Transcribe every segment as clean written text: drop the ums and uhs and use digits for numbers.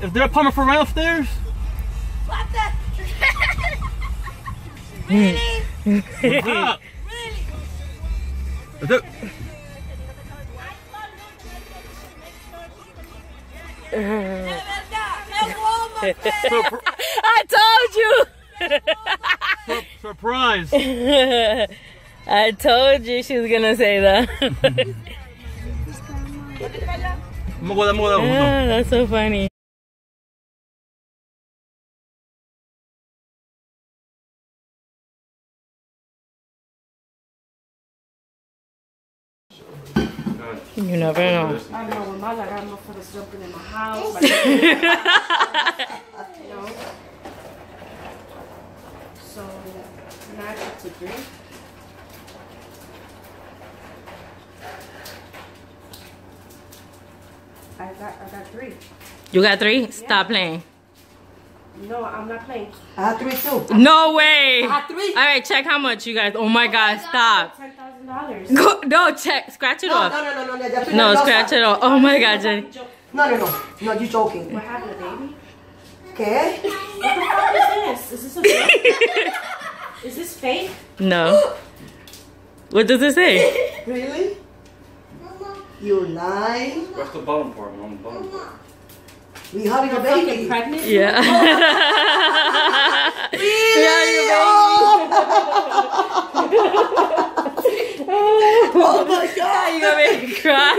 Is there a apartment for rent upstairs? What the? Really? What's up? Really? Is there... I told you. Surprise. I told you she was gonna say that. That's so funny. You never know. I know when my got motherfuckers jumping in my house. Like, you know. So now I get to 3. I got 3. You got 3? Stop playing. No, I'm not playing. I have 3 too. No way. I have 3. All right, check how much you guys. Oh my God, stop. $10,000. Go, no, check. Scratch it off. No. No, scratch it off. Oh my God, Jenny. No, you're joking. What happened, baby? Okay. What the fuck is this? Is this a fake? Is this fake? No. What does it say? Really? You lying? What's the bottom part? On the bottom part. We having a Fucking baby. pregnant? Yeah. Yeah, you Oh my God. You gonna make me cry.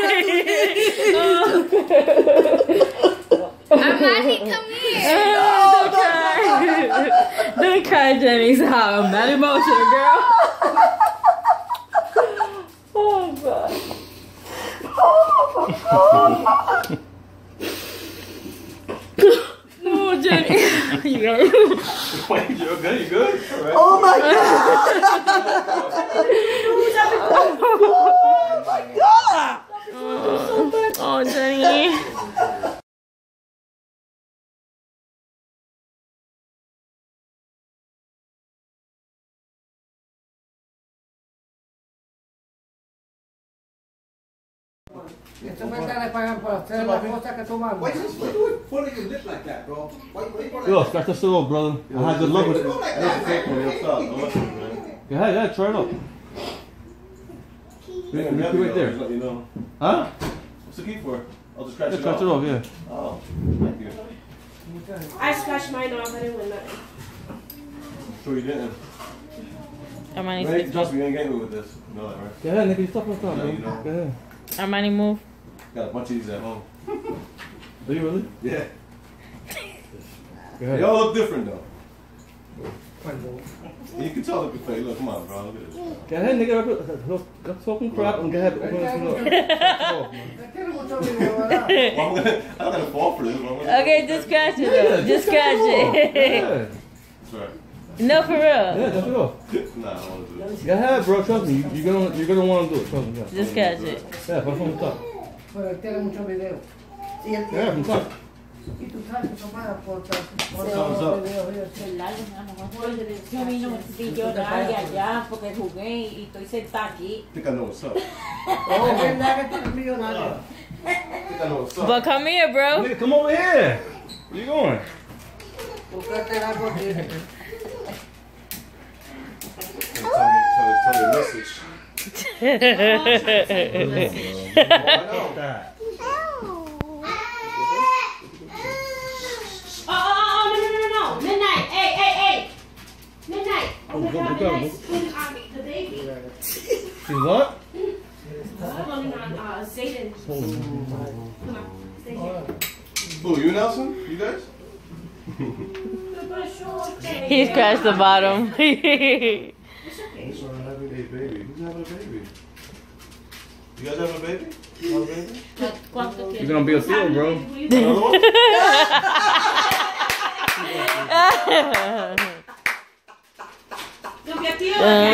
Armani, come here. Don't cry. Don't cry, Jenny. Stop. I'm not emotional, girl. Oh God. No, Jenny. You got it. Wait, you're good? You good? All right. Oh my God. Oh my God. Oh, Jenny. Esta cuenta le pagan por hacer las cosas que tú mandas. Why you pulling your lip like that, bro? Why you like Yo, scratch this shit off, brother. I had good luck with it. like that? Go ahead, try it out. Right there. Let me know. Huh? What's the key for? I'll just scratch Yeah, it scratch off. it off, yeah. Oh, thank you. I scratched mine off. I didn't win nothing. Sure you didn't. Armani, Hey, trust me, you ain't getting me with this. You know that, right? Go ahead, nigga. Stop on top, No, man. you don't. Go ahead. Armani, move. Got a bunch of these at home. Do you really? Yeah. Go ahead. They all look different though. You can tell look fake. Look, come on, bro. Look at this. Go ahead, nigga. Let's talking crap and go ahead. Open this one up. Tiene mucho video, ¿verdad? Well, I'm gonna fall for this. Okay, just scratch it though. Just scratch it. Yeah. That's right. No, for real. Yeah, that's it off. Nah, I don't want to do this. Go ahead, bro. Trust me. You're gonna want to do it. Trust me. Yeah. Just scratch it. Yeah, put it from the top. Pero él tiene mucho video. Yeah, from the top. Y tú sabes que son más por Thumbs up. Yo vino millonaria allá porque jugué y estoy sentada aquí. I think I know what's up. Es verdad que tú eres millonario. I think I know what's up. But come here, bro. Nigga, come over here. Where you going? Búscate algo aquí. Tell me a message. I know. Oh, no. Midnight. Hey. Midnight. Oh my God, go. Midnight's putting on the baby. See what? Pulling on Zayden. Come on, stay here. Who, you Nelson? You guys? He scratched the bottom. Who's having a baby? Who's having a baby? You guys having a baby? You have a baby? You're gonna be a seal, bro. Another one? Look at you.